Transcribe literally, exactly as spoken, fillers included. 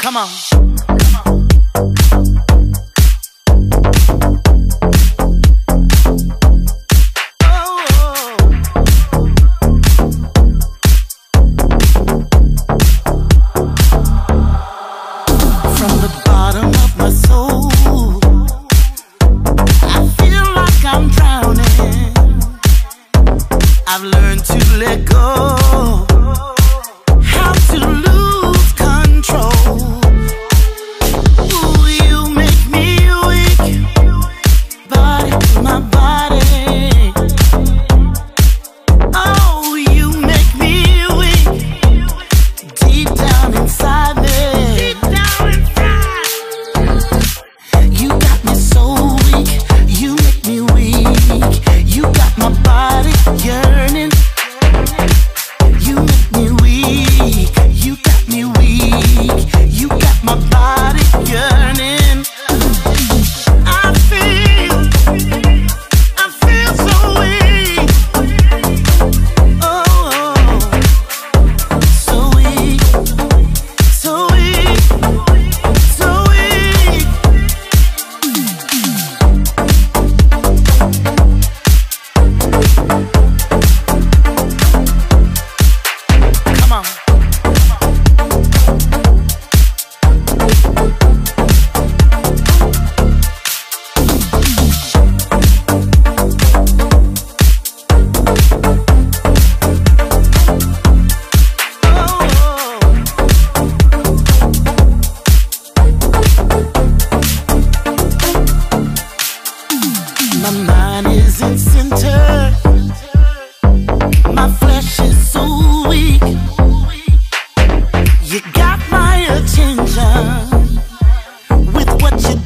Come on. I've learned to let go, how to lose control. Ooh, you make me weak, body, my body. Oh, you make me weak, deep down inside me. Deep down inside. You got me so weak, you make me weak. You got my body yearning. You make me weak. You got me weak. You got my body yearning. I feel, I feel so weak. Oh, so weak, so weak, so weak. Come on. My mind is in center. My flesh is so weak. You got my attention with what you